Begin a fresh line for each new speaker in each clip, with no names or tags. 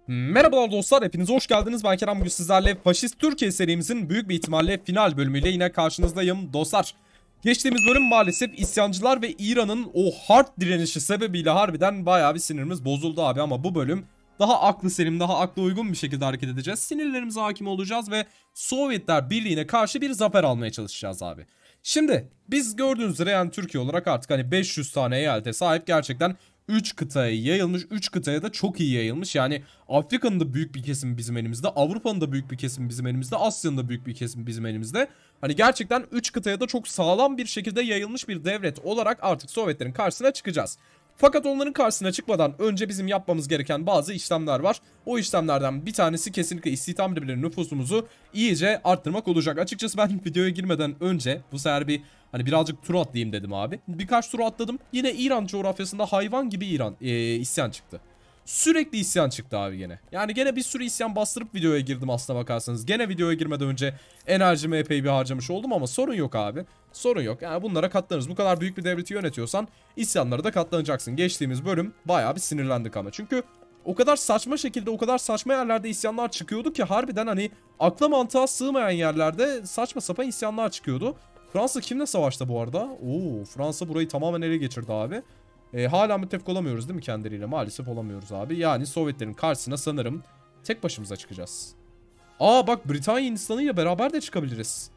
Merhabalar dostlar, hepiniz hoş geldiniz. Ben Kerem, bugün sizlerle Faşist Türkiye serimizin büyük bir ihtimalle final bölümüyle yine karşınızdayım dostlar. Geçtiğimiz bölüm maalesef isyancılar ve İran'ın o hard direnişi sebebiyle harbiden bayağı bir sinirimiz bozuldu abi, ama bu bölüm daha aklı selim, daha akla uygun bir şekilde hareket edeceğiz. Sinirlerimize hakim olacağız ve Sovyetler Birliği'ne karşı bir zafer almaya çalışacağız abi. Şimdi biz gördüğünüz üzere yani Türkiye olarak artık hani 500 tane eyalete sahip, gerçekten 3 kıtaya yayılmış. 3 kıtaya da çok iyi yayılmış. Yani Afrika'nın da büyük bir kesimi bizim elimizde. Avrupa'nın da büyük bir kesimi bizim elimizde. Asya'nın da büyük bir kesimi bizim elimizde. Hani gerçekten 3 kıtaya da çok sağlam bir şekilde yayılmış bir devlet olarak artık Sovyetlerin karşısına çıkacağız. Fakat onların karşısına çıkmadan önce bizim yapmamız gereken bazı işlemler var. O işlemlerden bir tanesi kesinlikle istihdam birimlerinin nüfusumuzu iyice arttırmak olacak. Açıkçası ben videoya girmeden önce bu sefer birazcık tur atlayayım dedim abi. Birkaç tur atladım. Yine İran coğrafyasında hayvan gibi isyan çıktı. Sürekli isyan çıktı abi gene. Yani gene bir sürü isyan bastırıp videoya girdim aslına bakarsanız. Gene videoya girmeden önce enerjimi epey bir harcamış oldum ama sorun yok abi. Sorun yok. Yani bunlara katlanırız. Bu kadar büyük bir devleti yönetiyorsan isyanlara da katlanacaksın. Geçtiğimiz bölüm bayağı bir sinirlendik ama. Çünkü o kadar saçma şekilde, o kadar saçma yerlerde isyanlar çıkıyordu ki harbiden hani akla mantığa sığmayan yerlerde saçma sapan isyanlar çıkıyordu. Fransa kimle savaşta bu arada? Oo, Fransa burayı tamamen ele geçirdi abi. Hala müttefik olamıyoruz değil mi kendileriyle? Maalesef olamıyoruz abi. Yani Sovyetlerin karşısına sanırım tek başımıza çıkacağız. Aa bak, Britanya Hindistan'ı ile beraber de çıkabiliriz.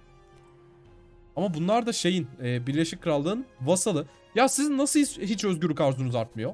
Ama bunlar da Birleşik Krallığın vasalı. Ya sizin nasıl hiç özgürlük arzunuz artmıyor?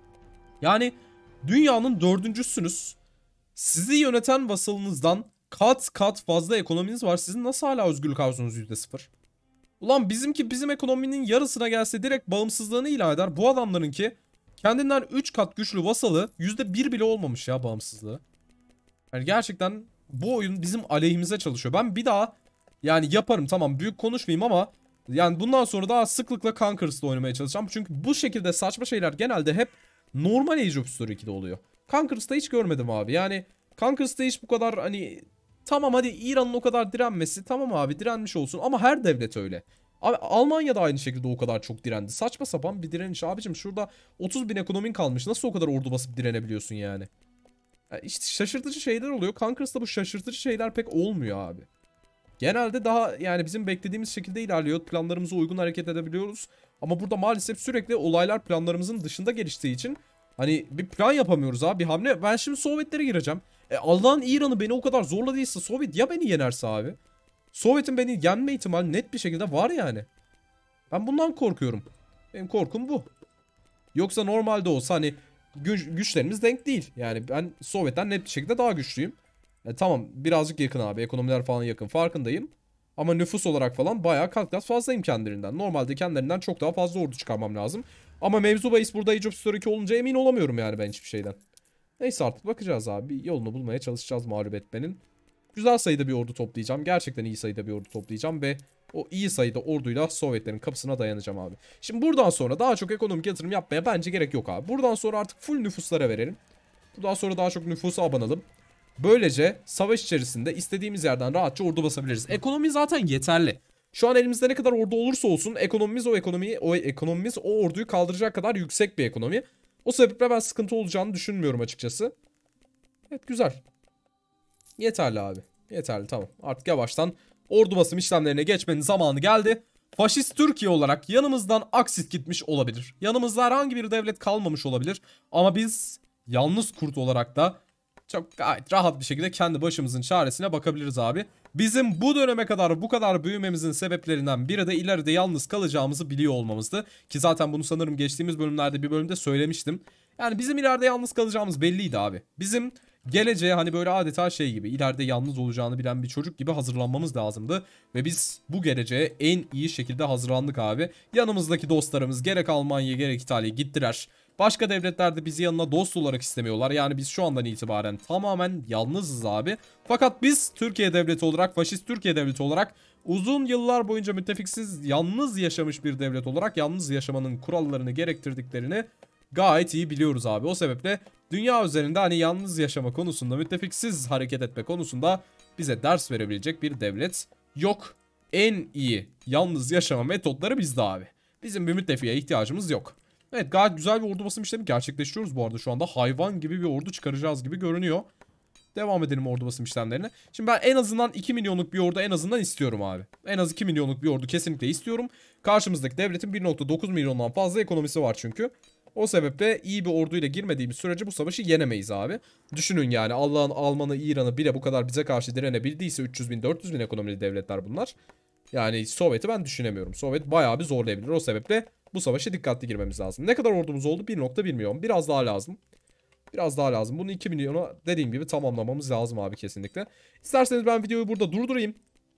Yani dünyanın dördüncüsünüz. Sizi yöneten vasalınızdan kat kat fazla ekonominiz var. Sizin nasıl hala özgürlük arzunuz %0? Ulan bizimki bizim ekonominin yarısına gelse direkt bağımsızlığını ilan eder. Bu adamlarınki kendinden 3 kat güçlü vasalı %1 bile olmamış ya bağımsızlığı. Yani gerçekten bu oyun bizim aleyhimize çalışıyor. Ben bir daha yani yaparım, tamam, büyük konuşmayayım ama yani bundan sonra daha sıklıkla Conqueror'da oynamaya çalışacağım. Çünkü bu şekilde saçma şeyler genelde hep normal Age of History 2'de oluyor. Conqueror'da hiç görmedim abi. Yani Conqueror'da hiç bu kadar hani, tamam hadi İran'ın o kadar direnmesi, tamam abi direnmiş olsun ama her devlet öyle. Abi Almanya da aynı şekilde o kadar çok direndi. Saçma sapan bir direniş abicim, şurada 30 bin ekonomin kalmış. Nasıl o kadar ordu basıp direnebiliyorsun yani? İşte şaşırtıcı şeyler oluyor. Conqueror'da bu şaşırtıcı şeyler pek olmuyor abi. Genelde daha yani bizim beklediğimiz şekilde ilerliyor. Planlarımıza uygun hareket edebiliyoruz. Ama burada maalesef sürekli olaylar planlarımızın dışında geliştiği için hani bir plan yapamıyoruz abi. Bir hamle. Ben şimdi Sovyetlere gireceğim. Allah'ın İran'ı beni o kadar zorladıysa Sovyet ya beni yenerse abi. Sovyet'in beni yenme ihtimali net bir şekilde var yani. Ben bundan korkuyorum. Benim korkum bu. Yoksa normalde olsa hani güçlerimiz denk değil. Yani ben Sovyet'ten net bir şekilde daha güçlüyüm. Tamam birazcık yakın abi, ekonomiler falan yakın, farkındayım. Ama nüfus olarak falan bayağı kat kat fazlayım kendilerinden. Normalde kendilerinden çok daha fazla ordu çıkarmam lazım. Ama mevzu bahis burada Age of History 2 olunca emin olamıyorum yani ben hiçbir şeyden. Neyse artık bakacağız abi. Yolunu bulmaya çalışacağız mağlup etmenin. Güzel sayıda bir ordu toplayacağım. Gerçekten iyi sayıda bir ordu toplayacağım ve o iyi sayıda orduyla Sovyetlerin kapısına dayanacağım abi. Şimdi buradan sonra daha çok ekonomik yatırım yapmaya bence gerek yok abi. Buradan sonra artık full nüfuslara verelim. Buradan sonra daha çok nüfusa abanalım. Böylece savaş içerisinde istediğimiz yerden rahatça ordu basabiliriz. Ekonomi zaten yeterli. Şu an elimizde ne kadar ordu olursa olsun ekonomimiz o orduyu kaldıracak kadar yüksek bir ekonomi. O sebeple ben sıkıntı olacağını düşünmüyorum açıkçası. Evet, güzel. Yeterli abi. Yeterli, tamam. Artık yavaştan ordu basım işlemlerine geçmenin zamanı geldi. Faşist Türkiye olarak yanımızdan Aksit gitmiş olabilir. Yanımızda herhangi bir devlet kalmamış olabilir. Ama biz yalnız kurt olarak da çok gayet rahat bir şekilde kendi başımızın çaresine bakabiliriz abi. Bizim bu döneme kadar bu kadar büyümemizin sebeplerinden biri de ileride yalnız kalacağımızı biliyor olmamızdı. Ki zaten bunu sanırım geçtiğimiz bölümlerde bir bölümde söylemiştim. Yani bizim ileride yalnız kalacağımız belliydi abi. Bizim geleceğe hani böyle adeta gibi ileride yalnız olacağını bilen bir çocuk gibi hazırlanmamız lazımdı. Ve biz bu geleceğe en iyi şekilde hazırlandık abi. Yanımızdaki dostlarımız gerek Almanya gerek İtalya gittiler. Başka devletler de bizi yanına dost olarak istemiyorlar. Yani biz şu andan itibaren tamamen yalnızız abi. Fakat biz Türkiye devleti olarak, faşist Türkiye devleti olarak uzun yıllar boyunca müttefiksiz yalnız yaşamış bir devlet olarak yalnız yaşamanın kurallarını gerektirdiklerini gayet iyi biliyoruz abi. O sebeple dünya üzerinde hani yalnız yaşama konusunda, müttefiksiz hareket etme konusunda bize ders verebilecek bir devlet yok. En iyi yalnız yaşama metotları bizde abi. Bizim bir müttefiğe ihtiyacımız yok. Evet, gayet güzel bir ordu basım işlemi gerçekleştiriyoruz bu arada şu anda. Hayvan gibi bir ordu çıkaracağız gibi görünüyor. Devam edelim ordu basım işlemlerine. Şimdi ben en azından 2 milyonluk bir ordu en azından istiyorum abi. En az 2 milyonluk bir ordu kesinlikle istiyorum. Karşımızdaki devletin 1,9 milyondan fazla ekonomisi var çünkü. O sebeple iyi bir orduyla girmediğimiz sürece bu savaşı yenemeyiz abi. Düşünün yani Allah'ın Alman'ı, İran'ı bile bu kadar bize karşı direnebildiyse 300 bin 400 bin ekonomili devletler bunlar. Yani Sovyet'i ben düşünemiyorum. Sovyet bayağı bir zorlayabilir. O sebeple bu savaşa dikkatli girmemiz lazım. Ne kadar ordumuz oldu? 1,1 milyon. Biraz daha lazım. Biraz daha lazım. Bunu 2 milyona dediğim gibi tamamlamamız lazım abi kesinlikle. İsterseniz ben videoyu burada durdurayım.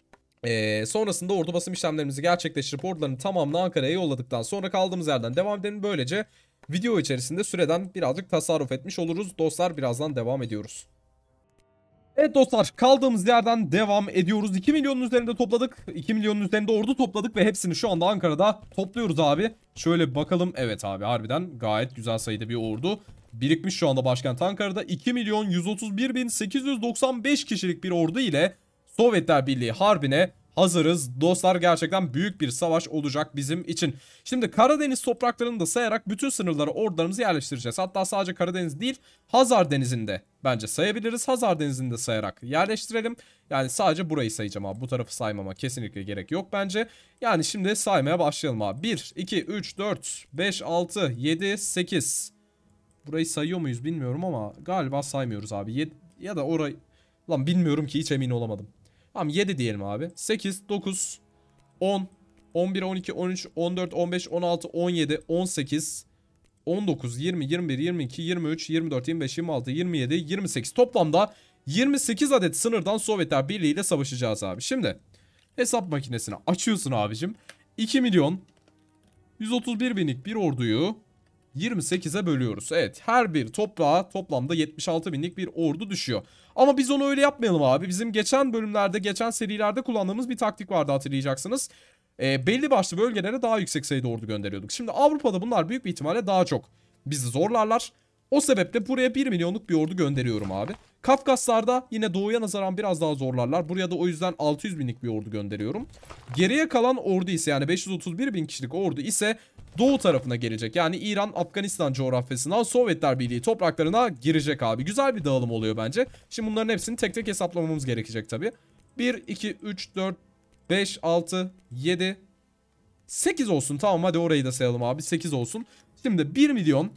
Sonrasında ordu basım işlemlerimizi gerçekleştirip orduların tamamını Ankara'ya yolladıktan sonra kaldığımız yerden devam edelim. Böylece video içerisinde süreden birazcık tasarruf etmiş oluruz. Dostlar, birazdan devam ediyoruz. Evet dostlar, kaldığımız yerden devam ediyoruz. 2 milyonun üzerinde topladık. 2 milyonun üzerinde ordu topladık ve hepsini şu anda Ankara'da topluyoruz abi. Şöyle bir bakalım. Evet abi, harbiden gayet güzel sayıda bir ordu birikmiş şu anda başkent Ankara'da. 2 milyon 131 bin 895 kişilik bir ordu ile Sovyetler Birliği harbine hazırız. Dostlar, gerçekten büyük bir savaş olacak bizim için. Şimdi Karadeniz topraklarını da sayarak bütün sınırlara ordularımızı yerleştireceğiz. Hatta sadece Karadeniz değil, Hazar Denizi'nde bence sayabiliriz. Hazar Denizi'nde sayarak yerleştirelim. Yani sadece burayı sayacağım abi. Bu tarafı saymama kesinlikle gerek yok bence. Yani şimdi saymaya başlayalım abi. 1, 2, 3, 4, 5, 6, 7, 8. Burayı sayıyor muyuz bilmiyorum ama galiba saymıyoruz abi. Ya da orayı... Lan bilmiyorum ki, hiç emin olamadım. Tamam, 7 diyelim abi. 8, 9, 10, 11, 12, 13, 14, 15, 16, 17, 18, 19, 20, 21, 22, 23, 24, 25, 26, 27, 28. Toplamda 28 adet sınırdan Sovyetler Birliği ile savaşacağız abi. Şimdi hesap makinesini açıyorsun abicim. 2 milyon 131 binlik bir orduyu 28'e bölüyoruz. Evet, her bir toprağa toplamda 76 binlik bir ordu düşüyor. Ama biz onu öyle yapmayalım abi. Bizim geçen bölümlerde, geçen serilerde kullandığımız bir taktik vardı, hatırlayacaksınız. Belli başlı bölgelere daha yüksek sayıda ordu gönderiyorduk. Şimdi Avrupa'da bunlar büyük bir ihtimalle daha çok bizi zorlarlar. O sebeple buraya 1 milyonluk bir ordu gönderiyorum abi. Kafkaslar'da yine doğuya nazaran biraz daha zorlarlar. Buraya da o yüzden 600 binlik bir ordu gönderiyorum. Geriye kalan ordu ise, yani 531 bin kişilik ordu ise doğu tarafına gelecek. Yani İran, Afganistan coğrafyasından Sovyetler Birliği topraklarına girecek abi. Güzel bir dağılım oluyor bence. Şimdi bunların hepsini tek tek hesaplamamız gerekecek tabii. 1, 2, 3, 4, 5, 6, 7, 8 olsun. Tamam, hadi orayı da sayalım abi. 8 olsun. Şimdi 1 milyon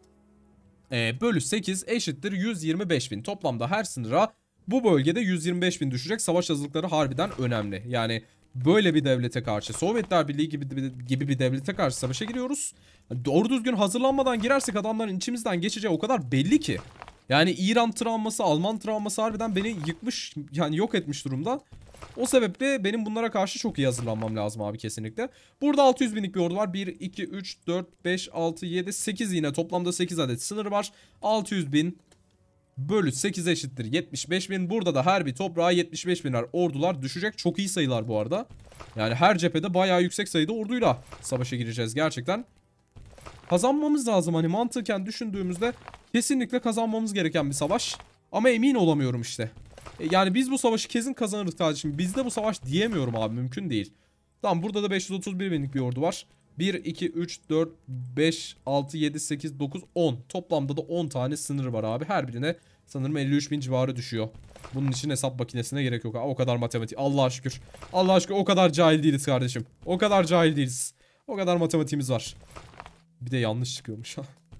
bölü 8 eşittir 125 bin. Toplamda her sınıra bu bölgede 125 bin düşecek. Savaş hazırlıkları harbiden önemli. Yani böyle bir devlete karşı, Sovyetler Birliği gibi bir devlete karşı savaşa giriyoruz. Doğru düzgün hazırlanmadan girersek adamların içimizden geçeceği o kadar belli ki. Yani İran travması, Alman travması harbiden beni yıkmış, yani yok etmiş durumda. O sebeple benim bunlara karşı çok iyi hazırlanmam lazım abi kesinlikle. Burada 600 binlik bir ordu var. 1, 2, 3, 4, 5, 6, 7, 8, yine toplamda 8 adet sınır var. 600 bin bölü 8 eşittir 75 bin. Burada da her bir toprağa 75 binler ordular düşecek. Çok iyi sayılar bu arada. Yani her cephede bayağı yüksek sayıda orduyla savaşa gireceğiz gerçekten. Kazanmamız lazım, hani mantıken düşündüğümüzde kesinlikle kazanmamız gereken bir savaş. Ama emin olamıyorum işte. Yani biz bu savaşı kesin kazanırız kardeşim. Bizde bu savaş diyemiyorum abi, mümkün değil. Tamam, burada da 531 binlik bir ordu var. 1, 2, 3, 4, 5, 6, 7, 8, 9, 10. Toplamda da 10 tane sınır var abi. Her birine sanırım 53 bin civarı düşüyor. Bunun için hesap makinesine gerek yok. O kadar matematik. Allah'a şükür. Allah'a şükür o kadar cahil değiliz kardeşim. O kadar cahil değiliz. O kadar matematiğimiz var. Bir de yanlış çıkıyormuş ha.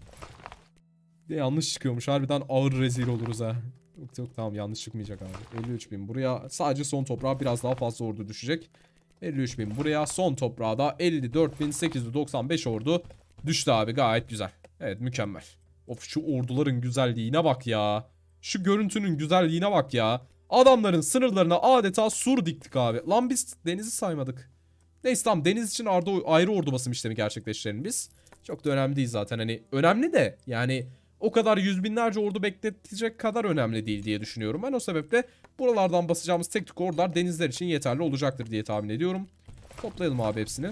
Bir de yanlış çıkıyormuş. Harbiden ağır rezil oluruz ha. Yok yok, tamam, yanlış çıkmayacak abi. 53 bin buraya, sadece son toprağa biraz daha fazla ordu düşecek. 53 bin buraya, son toprağa da 54.895 ordu düştü abi, gayet güzel. Evet, mükemmel. Of, şu orduların güzelliğine bak ya. Şu görüntünün güzelliğine bak ya. Adamların sınırlarına adeta sur diktik abi. Lan biz denizi saymadık. Neyse tamam, deniz için ayrı ordu basım işlemi gerçekleştirelim biz. Çok da önemli değil zaten, hani önemli de yani o kadar yüz binlerce ordu bekletecek kadar önemli değil diye düşünüyorum. Ben o sebeple buralardan basacağımız tek tük ordular denizler için yeterli olacaktır diye tahmin ediyorum. Toplayalım abi hepsini.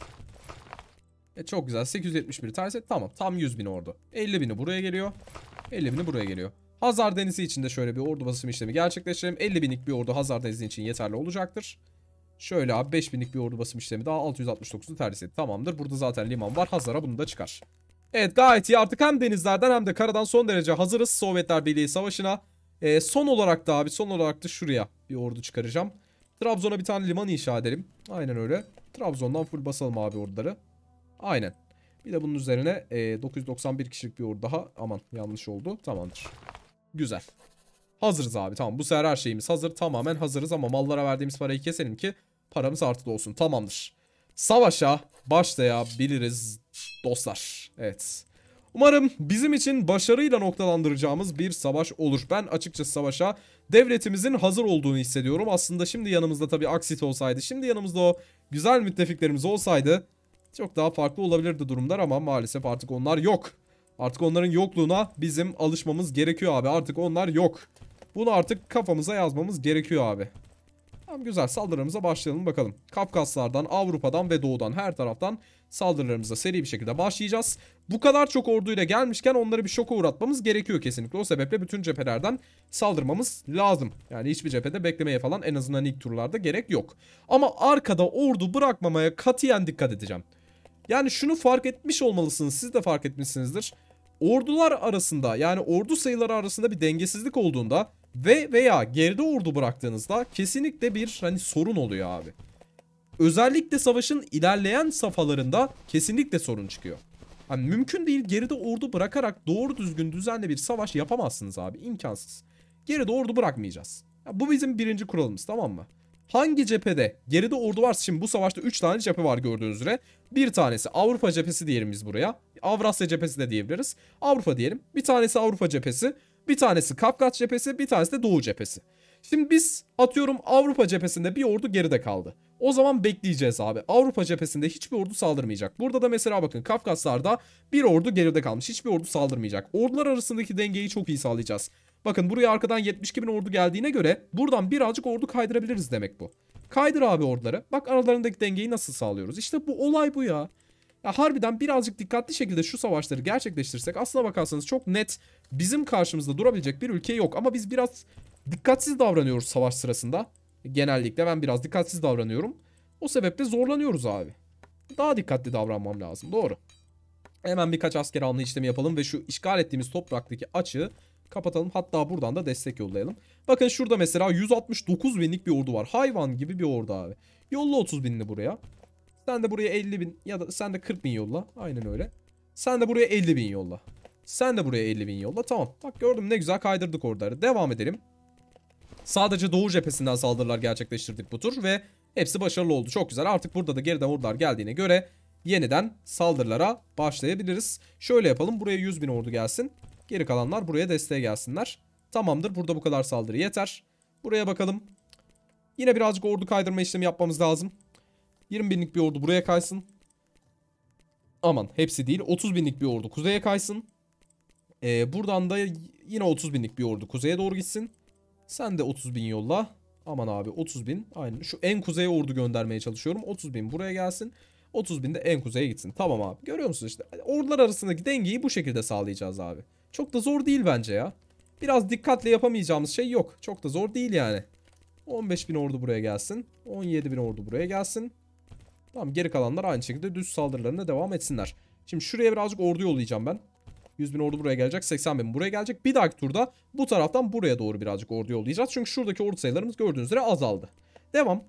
Çok güzel, 871 tersi, tamam, tam 100 bin ordu. 50 bini buraya geliyor. 50 bini buraya geliyor. Hazar Denizi için de şöyle bir ordu basım işlemi gerçekleştirelim. 50 binlik bir ordu Hazar Denizi için yeterli olacaktır. Şöyle abi, 5 binlik bir ordu basım işlemi daha 669'u tercih etti. Tamamdır. Burada zaten liman var. Hazar'a bunu da çıkar. Evet, gayet iyi. Artık hem denizlerden hem de karadan son derece hazırız Sovyetler Birliği Savaşı'na. Son olarak da abi, son olarak da şuraya bir ordu çıkaracağım. Trabzon'a bir tane liman inşa edelim. Aynen öyle. Trabzon'dan full basalım abi orduları. Aynen. Bir de bunun üzerine 991 kişilik bir ordu daha. Aman, yanlış oldu. Tamamdır. Güzel. Hazırız abi, tamam. Bu sefer her şeyimiz hazır. Tamamen hazırız ama mallara verdiğimiz parayı keselim ki paramız artıda olsun. Tamamdır. Savaşa başlayabiliriz dostlar. Evet. Umarım bizim için başarıyla noktalandıracağımız bir savaş olur. Ben açıkçası savaşa devletimizin hazır olduğunu hissediyorum. Aslında şimdi yanımızda tabii Aksit olsaydı, şimdi yanımızda o güzel müttefiklerimiz olsaydı çok daha farklı olabilirdi durumlar ama maalesef artık onlar yok. Artık onların yokluğuna bizim alışmamız gerekiyor abi. Artık onlar yok. Bunu artık kafamıza yazmamız gerekiyor abi. Tamam, güzel, saldırılarımıza başlayalım bakalım. Kafkaslardan, Avrupa'dan ve doğudan her taraftan saldırılarımıza seri bir şekilde başlayacağız. Bu kadar çok orduyla gelmişken onları bir şoka uğratmamız gerekiyor kesinlikle. O sebeple bütün cephelerden saldırmamız lazım. Yani hiçbir cephede beklemeye falan en azından ilk turlarda gerek yok. Ama arkada ordu bırakmamaya katiyen dikkat edeceğim. Yani şunu fark etmiş olmalısınız, siz de fark etmişsinizdir. Ordular arasında, yani ordu sayıları arasında bir dengesizlik olduğunda veya geride ordu bıraktığınızda kesinlikle bir sorun oluyor abi. Özellikle savaşın ilerleyen safhalarında kesinlikle sorun çıkıyor. Hani mümkün değil, geride ordu bırakarak doğru düzgün düzenli bir savaş yapamazsınız abi, imkansız. Geride ordu bırakmayacağız. Ya bu bizim birinci kuralımız, tamam mı? Hangi cephede geride ordu varsa, şimdi bu savaşta 3 tane cephe var gördüğünüz üzere. Bir tanesi Avrupa cephesi diyelim biz buraya. Avrasya cephesi de diyebiliriz. Avrupa diyelim. Bir tanesi Avrupa cephesi. Bir tanesi Kafkas cephesi. Bir tanesi de Doğu cephesi. Şimdi biz atıyorum Avrupa cephesinde bir ordu geride kaldı. O zaman bekleyeceğiz abi. Avrupa cephesinde hiçbir ordu saldırmayacak. Burada da mesela bakın, Kafkaslar'da bir ordu geride kalmış. Hiçbir ordu saldırmayacak. Ordular arasındaki dengeyi çok iyi sağlayacağız. Bakın, buraya arkadan 72 bin ordu geldiğine göre buradan birazcık ordu kaydırabiliriz demek bu. Kaydır abi orduları. Bak, aralarındaki dengeyi nasıl sağlıyoruz. İşte bu olay bu ya. Ya harbiden birazcık dikkatli şekilde şu savaşları gerçekleştirsek, aslına bakarsanız çok net bizim karşımızda durabilecek bir ülke yok. Ama biz biraz dikkatsiz davranıyoruz savaş sırasında. Genellikle ben biraz dikkatsiz davranıyorum. O sebeple zorlanıyoruz abi. Daha dikkatli davranmam lazım, doğru. Hemen birkaç asker alma işlemi yapalım ve şu işgal ettiğimiz topraktaki açığı kapatalım. Hatta buradan da destek yollayalım. Bakın şurada mesela 169 binlik bir ordu var. Hayvan gibi bir ordu abi. Yolla 30 binini buraya. Sen de buraya 50 bin ya da sen de 40 bin yolla. Aynen öyle. Sen de buraya 50 bin yolla. Sen de buraya 50 bin yolla. Tamam. Bak, gördüm, ne güzel kaydırdık orduları. Devam edelim. Sadece Doğu cephesinden saldırılar gerçekleştirdik bu tur ve hepsi başarılı oldu. Çok güzel. Artık burada da geriden ordular geldiğine göre yeniden saldırılara başlayabiliriz. Şöyle yapalım. Buraya 100 bin ordu gelsin. Geri kalanlar buraya desteğe gelsinler. Tamamdır. Burada bu kadar saldırı yeter. Buraya bakalım. Yine birazcık ordu kaydırma işlemi yapmamız lazım. 20 binlik bir ordu buraya kaysın. Aman, hepsi değil. 30 binlik bir ordu kuzeye kaysın. Buradan da yine 30 binlik bir ordu kuzeye doğru gitsin. Sen de 30 bin yolla. Aman abi, 30 bin. Aynen. Şu en kuzeye ordu göndermeye çalışıyorum. 30 bin buraya gelsin. 30 bin de en kuzeye gitsin. Tamam abi. Görüyor musunuz işte. Ordular arasındaki dengeyi bu şekilde sağlayacağız abi. Çok da zor değil bence ya. Biraz dikkatle yapamayacağımız şey yok. Çok da zor değil yani. 15 bin ordu buraya gelsin. 17 bin ordu buraya gelsin. Tamam, geri kalanlar aynı şekilde düz saldırılarına devam etsinler. Şimdi şuraya birazcık ordu yollayacağım ben. 100 bin ordu buraya gelecek. 80 bin buraya gelecek. Bir dahaki turda bu taraftan buraya doğru birazcık ordu yollayacağız. Çünkü şuradaki ordu sayılarımız gördüğünüz üzere azaldı. Devam.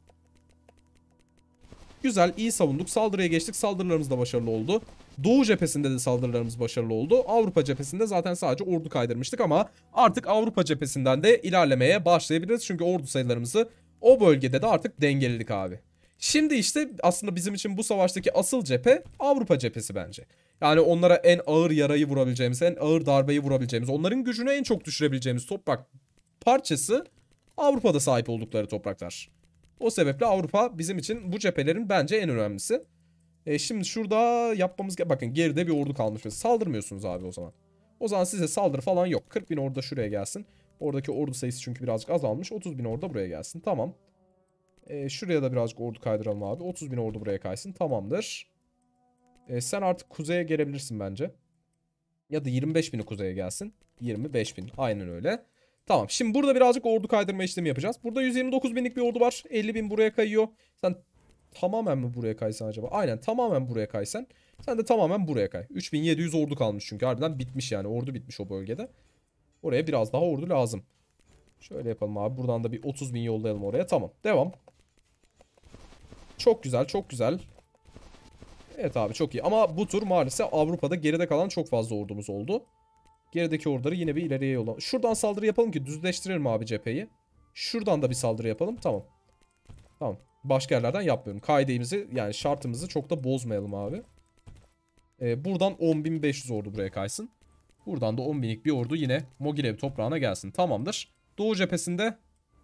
Güzel, iyi savunduk. Saldırıya geçtik. Saldırılarımız da başarılı oldu. Doğu cephesinde de saldırılarımız başarılı oldu. Avrupa cephesinde zaten sadece ordu kaydırmıştık ama artık Avrupa cephesinden de ilerlemeye başlayabiliriz. Çünkü ordu sayılarımızı o bölgede de artık dengeledik abi. Şimdi işte aslında bizim için bu savaştaki asıl cephe Avrupa cephesi bence. Yani onlara en ağır yarayı vurabileceğimiz, en ağır darbeyi vurabileceğimiz, onların gücünü en çok düşürebileceğimiz toprak parçası Avrupa'da sahip oldukları topraklar. O sebeple Avrupa bizim için bu cephelerin bence en önemlisi. Şimdi şurada yapmamız... Bakın, geride bir ordu kalmış. Saldırmıyorsunuz abi o zaman. O zaman size saldırı falan yok. 40 bin ordu da şuraya gelsin. Oradaki ordu sayısı çünkü birazcık azalmış. 30 bin ordu da buraya gelsin. Tamam. Şuraya da birazcık ordu kaydıralım abi. 30 bin ordu buraya kaysın. Tamamdır. Sen artık kuzeye gelebilirsin bence. Ya da 25 bini kuzeye gelsin. 25 bin. Aynen öyle. Tamam. Şimdi burada birazcık ordu kaydırma işlemi yapacağız. Burada 129 binlik bir ordu var. 50 bin buraya kayıyor. Sen Tamamen mi buraya kaysan acaba? Aynen, tamamen buraya kaysan. Sen de tamamen buraya kay. 3700 ordu kalmış çünkü. Harbiden bitmiş yani. Ordu bitmiş o bölgede. Oraya biraz daha ordu lazım. Şöyle yapalım abi. Buradan da bir 30.000 yollayalım oraya. Tamam. Devam. Çok güzel, çok güzel. Evet abi, çok iyi. Ama bu tur maalesef Avrupa'da geride kalan çok fazla ordumuz oldu. Gerideki orduları yine bir ileriye yolla. Şuradan saldırı yapalım ki düzleştirelim abi cepheyi. Şuradan da bir saldırı yapalım. Tamam. Tamam. Başka yerlerden yapmıyorum. Kaidemizi, yani şartımızı çok da bozmayalım abi. Buradan 10.500 ordu buraya kaysın. Buradan da 10.000'lik bir ordu yine Mogilev toprağına gelsin. Tamamdır. Doğu cephesinde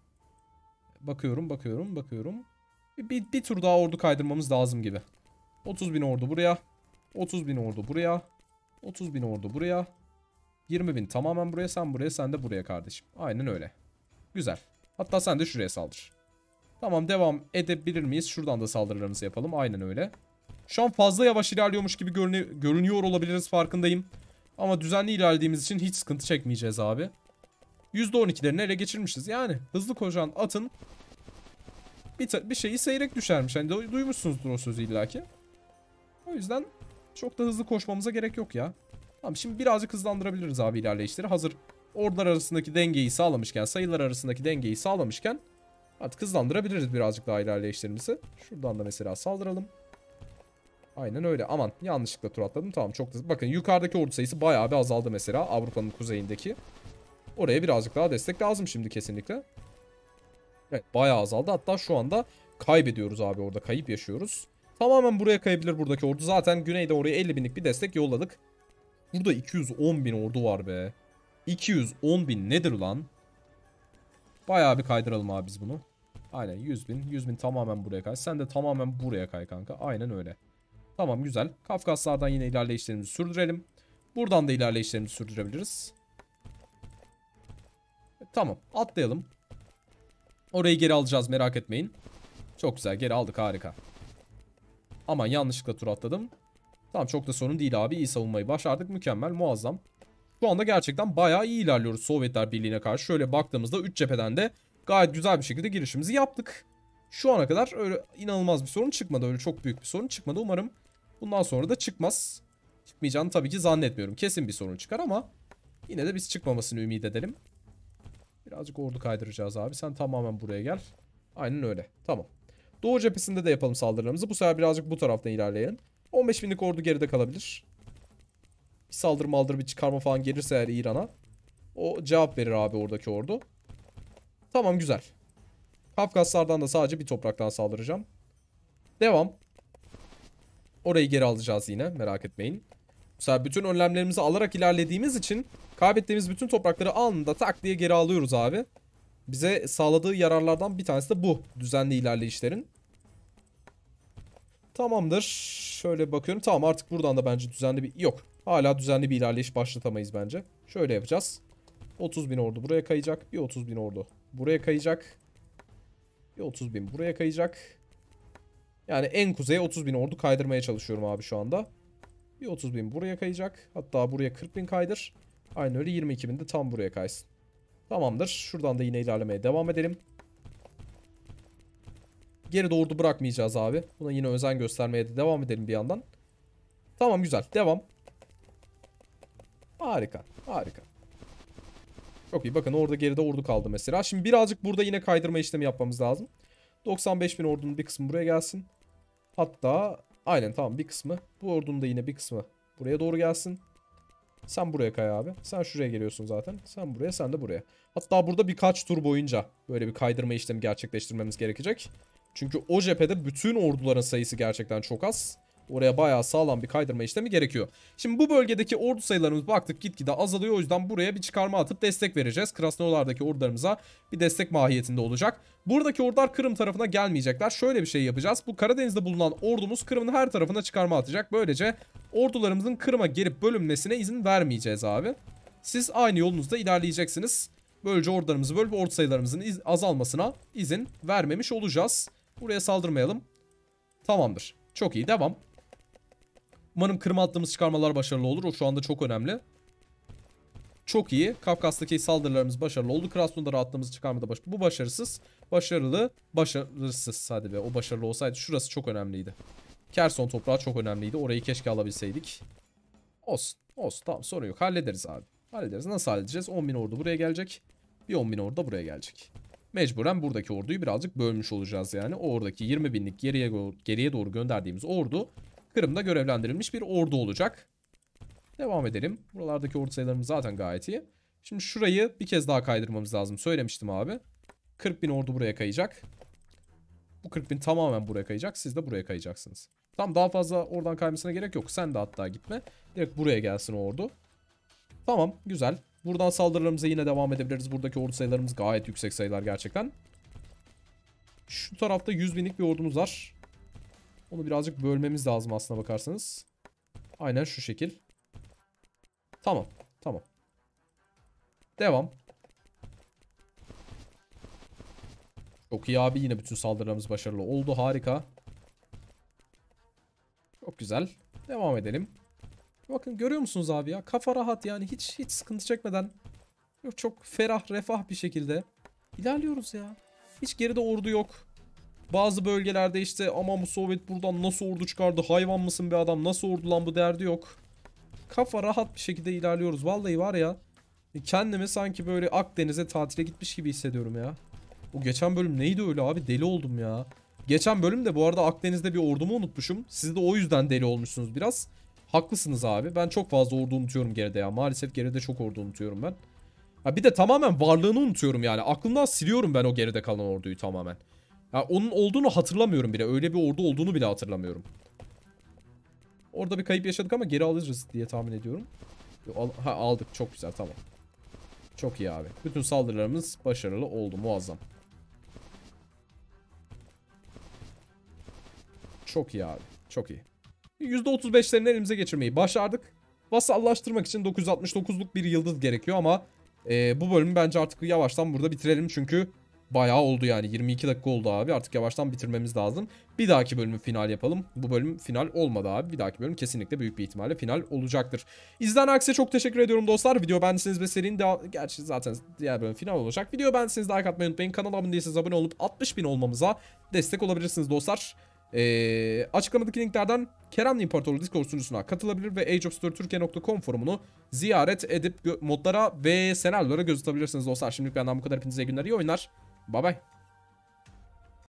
bakıyorum. Bir tur daha ordu kaydırmamız lazım gibi. 30.000 ordu buraya. 30.000 ordu buraya. 30.000 ordu buraya. 20.000 tamamen buraya, sen buraya, sen de buraya kardeşim. Aynen öyle. Güzel. Hatta sen de şuraya saldır. Tamam, devam edebilir miyiz? Şuradan da saldırılarımızı yapalım. Aynen öyle. Şu an fazla yavaş ilerliyormuş gibi görünüyor olabiliriz, farkındayım. Ama düzenli ilerlediğimiz için hiç sıkıntı çekmeyeceğiz abi. %12'lerini ele geçirmişiz. Yani hızlı koşan atın bir şeyi seyrek düşermiş. Hani duymuşsunuzdur o sözü illaki. O yüzden çok da hızlı koşmamıza gerek yok ya. Tamam, şimdi birazcık hızlandırabiliriz abi ilerleyişleri. Hazır ordular arasındaki dengeyi sağlamışken, sayılar arasındaki dengeyi sağlamışken artık hızlandırabiliriz birazcık daha ilerleyişlerimizi. Şuradan da mesela saldıralım. Aynen öyle. Aman, yanlışlıkla tur atladım. Tamam, çok da... Bakın yukarıdaki ordu sayısı bayağı bir azaldı mesela. Avrupa'nın kuzeyindeki. Oraya birazcık daha destek lazım şimdi kesinlikle. Evet, bayağı azaldı. Hatta şu anda kaybediyoruz abi, orada kayıp yaşıyoruz. Tamamen buraya kayabilir buradaki ordu. Zaten güneyde oraya 50.000'lik bir destek yolladık. Burada 210.000 ordu var be. 210.000 nedir lan? Bayağı bir kaydıralım abi biz bunu. Aynen 100.000. 100.000 tamamen buraya kay. Sen de tamamen buraya kay kanka. Aynen öyle. Tamam, güzel. Kafkaslardan yine ilerleyişlerimizi sürdürelim. Buradan da ilerleyişlerimizi sürdürebiliriz. Tamam, atlayalım. Orayı geri alacağız, merak etmeyin. Çok güzel, geri aldık, harika. Aman, yanlışlıkla tur atladım. Tamam, çok da sorun değil abi. İyi savunmayı başardık, mükemmel, muazzam. Şu anda gerçekten bayağı iyi ilerliyoruz Sovyetler Birliği'ne karşı. Şöyle baktığımızda 3 cepheden de gayet güzel bir şekilde girişimizi yaptık. Şu ana kadar öyle inanılmaz bir sorun çıkmadı. Öyle çok büyük bir sorun çıkmadı. Umarım bundan sonra da çıkmaz. Çıkmayacağını tabii ki zannetmiyorum. Kesin bir sorun çıkar ama yine de biz çıkmamasını ümit edelim. Birazcık ordu kaydıracağız abi. Sen tamamen buraya gel. Aynen öyle. Tamam. Doğu cephesinde de yapalım saldırılarımızı. Bu sefer birazcık bu taraftan ilerleyelim. 15.000'lik ordu geride kalabilir. Bir saldırı maldır, bir çıkarma falan gelirse eğer İran'a, o cevap verir abi oradaki ordu. Tamam, güzel. Kafkaslardan da sadece bir topraktan saldıracağım. Devam. Orayı geri alacağız yine, merak etmeyin. Mesela bütün önlemlerimizi alarak ilerlediğimiz için kaybettiğimiz bütün toprakları anında tak diye geri alıyoruz abi. Bize sağladığı yararlardan bir tanesi de bu düzenli ilerleyişlerin. Tamamdır. Şöyle bakıyorum. Tamam, artık buradan da bence düzenli bir... Yok. Hala düzenli bir ilerleyiş başlatamayız bence. Şöyle yapacağız. 30.000 ordu buraya kayacak. Bir 30.000 ordu buraya kayacak. Bir 30.000 buraya kayacak. Yani en kuzeye 30.000 ordu kaydırmaya çalışıyorum abi şu anda. Bir 30.000 buraya kayacak. Hatta buraya 40.000 kaydır. Aynı öyle 22.000 de tam buraya kaysın. Tamamdır. Şuradan da yine ilerlemeye devam edelim. Geride ordu bırakmayacağız abi. Buna yine özen göstermeye de devam edelim bir yandan. Tamam, güzel. Devam. Harika. Harika. Çok iyi. Bakın orada geride ordu kaldı mesela. Şimdi birazcık burada yine kaydırma işlemi yapmamız lazım. 95.000 ordunun bir kısmı buraya gelsin. Hatta aynen, tamam, bir kısmı. Bu ordunun da yine bir kısmı buraya doğru gelsin. Sen buraya kay abi. Sen şuraya geliyorsun zaten. Sen buraya, sen de buraya. Hatta burada birkaç tur boyunca böyle bir kaydırma işlemi gerçekleştirmemiz gerekecek. Çünkü o cephede bütün orduların sayısı gerçekten çok az. Oraya bayağı sağlam bir kaydırma işlemi gerekiyor. Şimdi bu bölgedeki ordu sayılarımız baktık gitgide azalıyor. O yüzden buraya bir çıkarma atıp destek vereceğiz. Krasnodar'daki ordularımıza bir destek mahiyetinde olacak. Buradaki ordular Kırım tarafına gelmeyecekler. Şöyle bir şey yapacağız. Bu Karadeniz'de bulunan ordumuz Kırım'ın her tarafına çıkarma atacak. Böylece ordularımızın Kırım'a gelip bölünmesine izin vermeyeceğiz abi. Siz aynı yolunuzda ilerleyeceksiniz. Böylece ordularımızı bölüp ordu sayılarımızın azalmasına izin vermemiş olacağız. Buraya saldırmayalım. Tamamdır. Çok iyi, devam. Umarım Kırım'a attığımız çıkarmalar başarılı olur. O şu anda çok önemli. Çok iyi. Kafkas'taki saldırılarımız başarılı oldu. Krasnodar'a attığımız çıkarmada bu başarısız. Başarılı. Başarısız. Hadi be, o başarılı olsaydı. Şurası çok önemliydi. Kherson toprağı çok önemliydi. Orayı keşke alabilseydik. Olsun. Olsun. Tamam, sorun yok. Hallederiz abi. Hallederiz. Nasıl halledeceğiz? 10.000 ordu buraya gelecek. Bir 10.000 ordu da buraya gelecek. Mecburen buradaki orduyu birazcık bölmüş olacağız yani. Oradaki 20.000'lik geriye doğru gönderdiğimiz ordu Kırım'da görevlendirilmiş bir ordu olacak. Devam edelim. Buralardaki ordu sayılarımız zaten gayet iyi. Şimdi şurayı bir kez daha kaydırmamız lazım. Söylemiştim abi. 40.000 ordu buraya kayacak. Bu 40.000 tamamen buraya kayacak. Siz de buraya kayacaksınız. Tam daha fazla oradan kaymasına gerek yok. Sen de hatta gitme. Direkt buraya gelsin o ordu. Tamam, güzel. Buradan saldırılarımıza yine devam edebiliriz. Buradaki ordu sayılarımız gayet yüksek sayılar gerçekten. Şu tarafta 100.000'lik bir ordumuz var. Onu birazcık bölmemiz lazım aslına bakarsanız. Aynen şu şekil. Tamam. Tamam. Devam. Çok iyi abi. Yine bütün saldırılarımız başarılı oldu. Harika. Çok güzel. Devam edelim. Bakın, görüyor musunuz abi ya? Kafa rahat yani. Hiç sıkıntı çekmeden. Yok, çok ferah, refah bir şekilde ilerliyoruz ya. Hiç geride ordu yok. Bazı bölgelerde işte ama bu Sovyet buradan nasıl ordu çıkardı? Hayvan mısın be adam? Nasıl ordu lan bu, derdi yok. Kafa rahat bir şekilde ilerliyoruz. Vallahi var ya, kendimi sanki böyle Akdeniz'e tatile gitmiş gibi hissediyorum ya. O geçen bölüm neydi öyle abi? Deli oldum ya. Geçen bölümde bu arada Akdeniz'de bir ordumu unutmuşum. Siz de o yüzden deli olmuşsunuz biraz. Haklısınız abi. Ben çok fazla ordu unutuyorum geride ya. Maalesef geride çok ordu unutuyorum ben. Ha, bir de tamamen varlığını unutuyorum yani. Aklımdan siliyorum ben o geride kalan orduyu tamamen. Ya, onun olduğunu hatırlamıyorum bile. Öyle bir ordu olduğunu bile hatırlamıyorum. Orada bir kayıp yaşadık ama geri alırız diye tahmin ediyorum. Aldık. Çok güzel, tamam. Çok iyi abi. Bütün saldırılarımız başarılı oldu. Muazzam. Çok iyi abi. Çok iyi. %35'lerini elimize geçirmeyi başardık. Vasallaştırmak için 969'luk bir yıldız gerekiyor ama bu bölümü bence artık yavaştan burada bitirelim. Çünkü bayağı oldu yani. 22 dakika oldu abi. Artık yavaştan bitirmemiz lazım. Bir dahaki bölümü final yapalım. Bu bölüm final olmadı abi. Bir dahaki bölüm kesinlikle büyük bir ihtimalle final olacaktır. İzleyen herkese çok teşekkür ediyorum dostlar. Video beğendiyseniz ve serinin gerçi zaten diğer bölüm final olacak. Video beğendiyseniz like atmayı unutmayın. Kanala abone değilseniz abone olup 60.000 olmamıza destek olabilirsiniz dostlar. Açıklamadaki linklerden Keramlı İmparatorluğu Discord sunucusuna katılabilir ve ageofstoryturkiye.com forumunu ziyaret edip modlara ve senaryolara göz atabilirsiniz dostlar. Şimdilik benden bu kadar. Hepinize iyi günler, iyi oyunlar. Bye bye.